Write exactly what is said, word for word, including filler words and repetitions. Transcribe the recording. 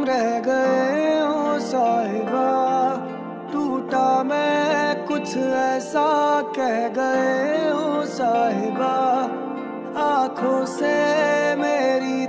रह गए हो साहिबा, टूटा मैं कुछ ऐसा कह गए हो साहिबा, आंखों से मेरी